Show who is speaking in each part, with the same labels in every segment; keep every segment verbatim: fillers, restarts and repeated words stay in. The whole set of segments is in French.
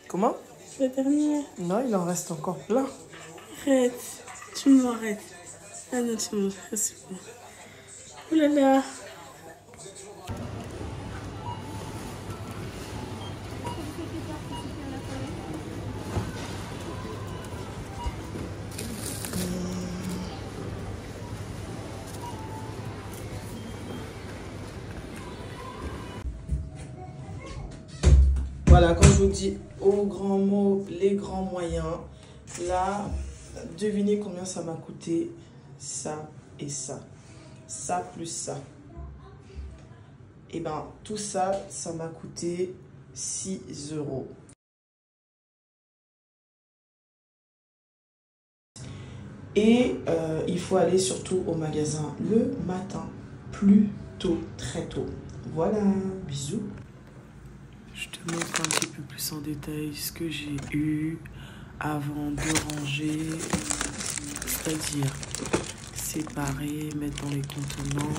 Speaker 1: Comment?
Speaker 2: La dernière.
Speaker 1: Non, il en reste encore plein.
Speaker 2: Arrête. Tu m'arrêtes. Ah non, tu m'arrêtes. C'est bon. Oh là là.
Speaker 1: Voilà, quand je vous dis aux grands mots, les grands moyens, là, devinez combien ça m'a coûté, ça et ça. Ça plus ça. Et ben, tout ça, ça m'a coûté six euros. Et euh, il faut aller surtout au magasin le matin, plus tôt, très tôt. Voilà, bisous. Je te montre un petit peu plus en détail ce que j'ai eu avant de ranger, c'est-à-dire séparer, mettre dans les contenants,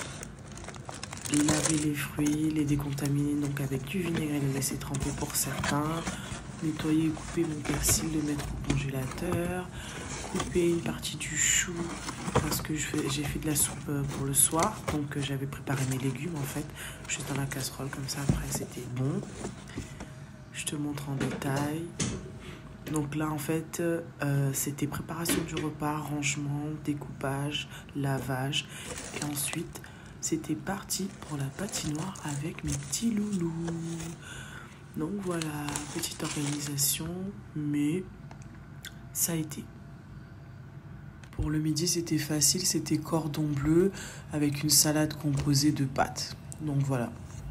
Speaker 1: laver les fruits, les décontaminer donc avec du vinaigre et les laisser tremper pour certains, nettoyer et couper mon persil, le mettre au congélateur, couper une partie du chou parce que j'ai fait de la soupe pour le soir, donc j'avais préparé mes légumes en fait, juste dans la casserole comme ça, après c'était bon. Je te montre en détail. Donc là en fait euh, c'était préparation du repas, rangement, découpage, lavage et ensuite c'était parti pour la patinoire avec mes petits loulous. Donc voilà, petite organisation, mais ça a été. Pour le midi, c'était facile, c'était cordon bleu avec une salade composée de pâtes. Donc voilà.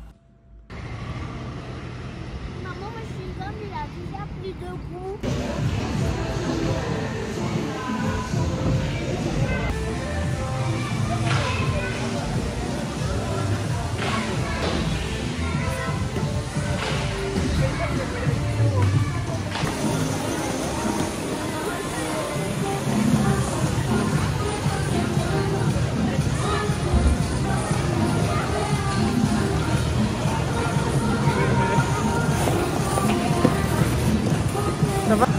Speaker 3: Maman, moi je suis comme il a déjà pris deux coups.
Speaker 1: Ça va?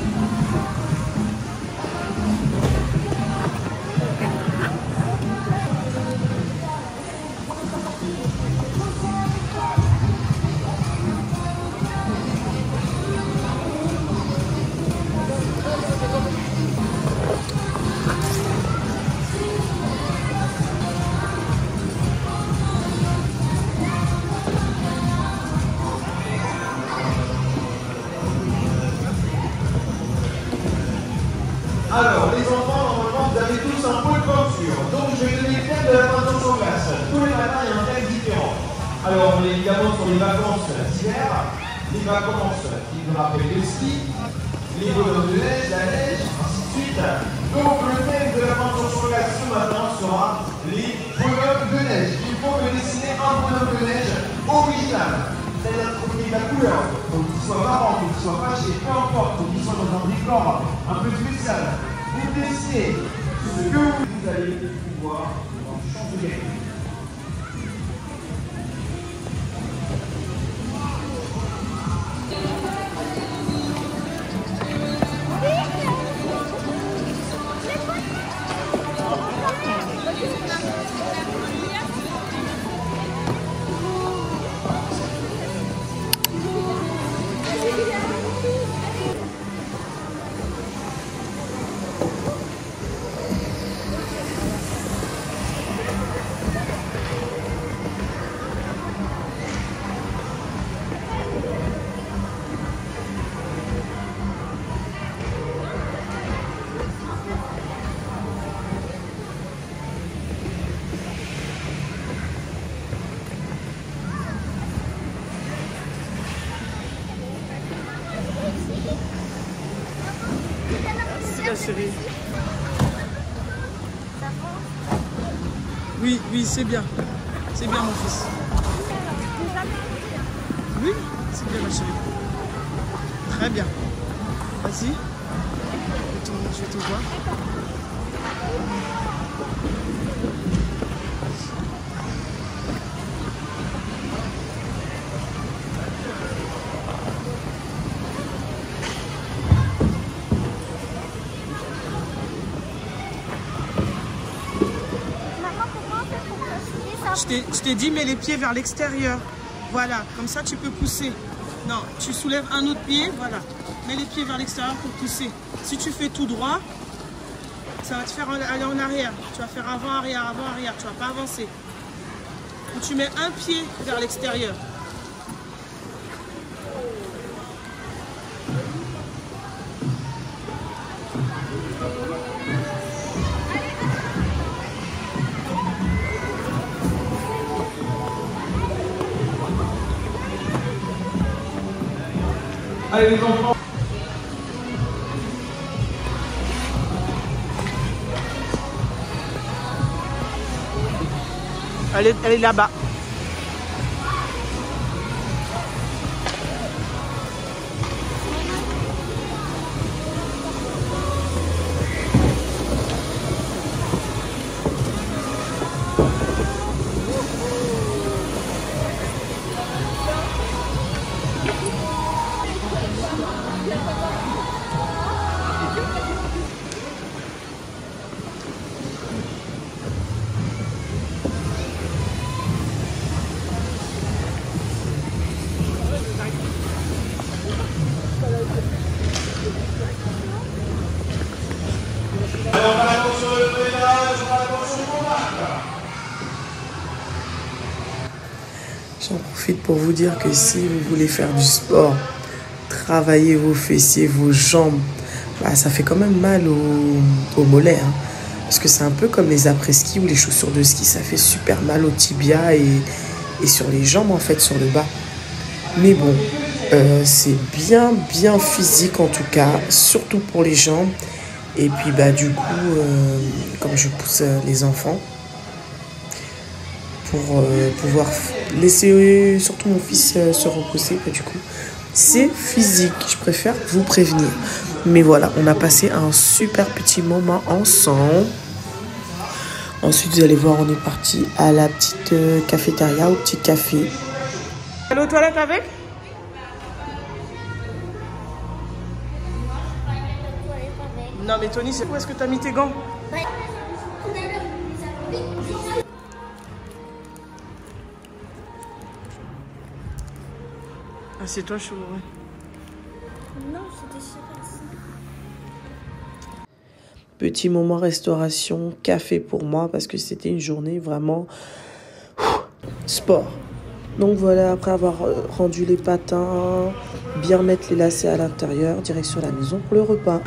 Speaker 4: Alors, les enfants, normalement, vous avez tous un pot de peinture. Donc, je vais donner le thème de la peinture sur glace. Tous les matins, il y a un thème différent. Alors, on est évidemment sur les vacances d'hiver, les vacances qui nous rappellent le ski, les bonhommes de neige, la neige, ainsi de suite. Donc, le thème de la peinture sur glace ce matin sera les bonhommes de neige. Il faut me dessiner un bonhomme de neige original. C'est-à-dire qu'il faut qu'il ait la couleur, il faut qu'il soit marrant, il faut qu'il soit fâché, peu importe, il faut qu'il soit dans un décor un peu spécial. Vous dessinez ce que vous allez pouvoir changer.
Speaker 1: Chérie. Oui, oui, c'est bien. C'est bien, mon fils. Oui, c'est bien, ma chérie. Très bien. Vas-y. Je vais te voir.
Speaker 5: je t'ai dit, mets les pieds vers l'extérieur. Voilà, comme ça, tu peux pousser. Non, tu soulèves un autre pied, voilà. Mets les pieds vers l'extérieur pour pousser. Si tu fais tout droit, ça va te faire aller en arrière. Tu vas faire avant, arrière, avant, arrière. Tu ne vas pas avancer. Donc, tu mets un pied vers l'extérieur.
Speaker 4: Allez les enfants.
Speaker 5: Elle est, elle est là-bas.
Speaker 1: J'en profite pour vous dire que si vous voulez faire du sport, travailler vos fessiers, vos jambes, bah, ça fait quand même mal aux, aux mollets. Hein, parce que c'est un peu comme les après-ski ou les chaussures de ski, ça fait super mal au tibia et, et sur les jambes en fait, sur le bas. Mais bon, euh, c'est bien, bien physique en tout cas, surtout pour les jambes. Et puis bah du coup, euh, comme je pousse les enfants, pour euh, pouvoir laisser surtout mon fils euh, se reposer, bah, du coup, c'est physique. Je préfère vous prévenir. Mais voilà, on a passé un super petit moment ensemble. Ensuite, vous allez voir, on est parti à la petite euh, cafétéria, au petit café.
Speaker 5: Allez aux toilettes avec? Non mais Tony, c'est où est-ce que tu as mis tes gants? Assieds-toi chaud, ouais.
Speaker 3: Non, c'était super.
Speaker 1: Petit moment restauration, café pour moi, parce que c'était une journée vraiment ouf, sport. Donc voilà, après avoir rendu les patins, bien mettre les lacets à l'intérieur, direction la maison pour le repas.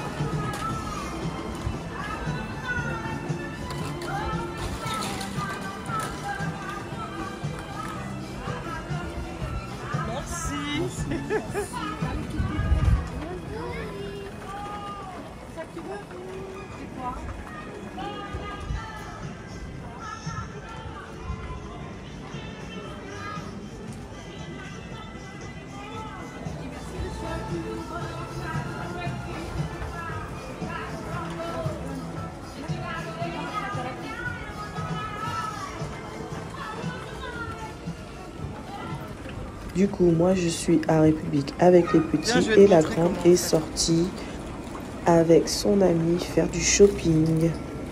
Speaker 1: Du coup, moi, je suis à République avec les petits
Speaker 5: Bien,
Speaker 1: et la grande est sortie avec son ami faire du shopping.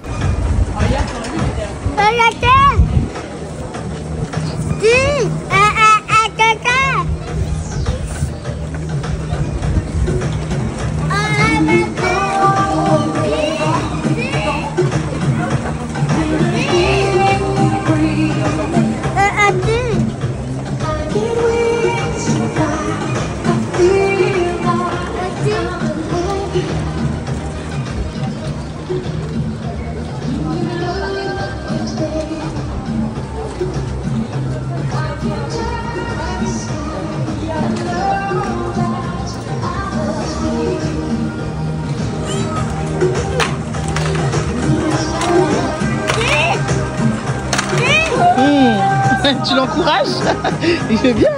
Speaker 5: Tu l'encourages? Il fait bien.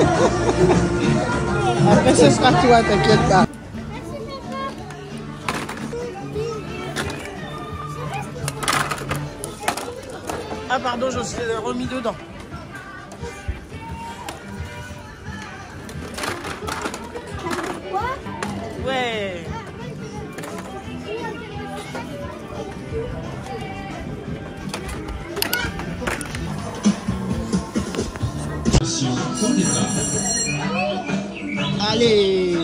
Speaker 5: Après, ce sera toi, t'inquiète pas. Ah pardon, je l'ai remis dedans. Ouais. Allez.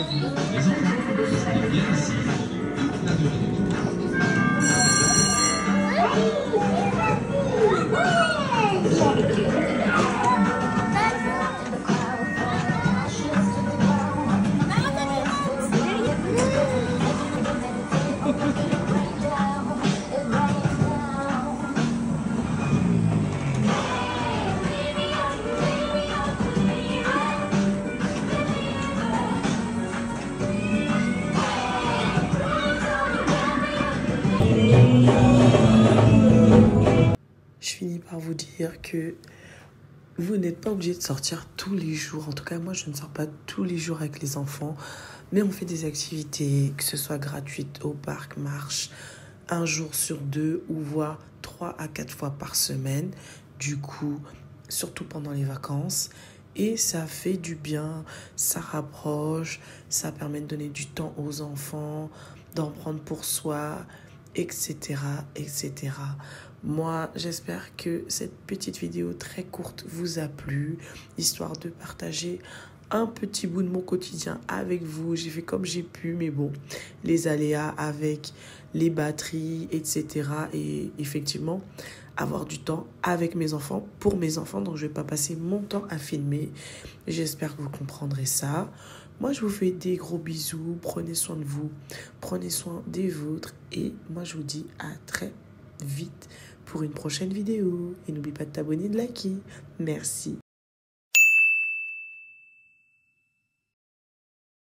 Speaker 1: Je finis par vous dire que vous n'êtes pas obligé de sortir tous les jours. En tout cas, moi, je ne sors pas tous les jours avec les enfants. Mais on fait des activités, que ce soit gratuites au parc, marche, un jour sur deux ou voire trois à quatre fois par semaine. Du coup, surtout pendant les vacances. Et ça fait du bien, ça rapproche, ça permet de donner du temps aux enfants, d'en prendre pour soi, et cetera, et cetera. Moi, j'espère que cette petite vidéo très courte vous a plu, histoire de partager un petit bout de mon quotidien avec vous. J'ai fait comme j'ai pu, mais bon, les aléas avec les batteries, et cetera. Et effectivement, avoir du temps avec mes enfants, pour mes enfants, donc je ne vais pas passer mon temps à filmer. J'espère que vous comprendrez ça. Moi, je vous fais des gros bisous, prenez soin de vous, prenez soin des vôtres, et moi, je vous dis à très vite pour une prochaine vidéo. Et n'oublie pas de t'abonner et de liker. Merci.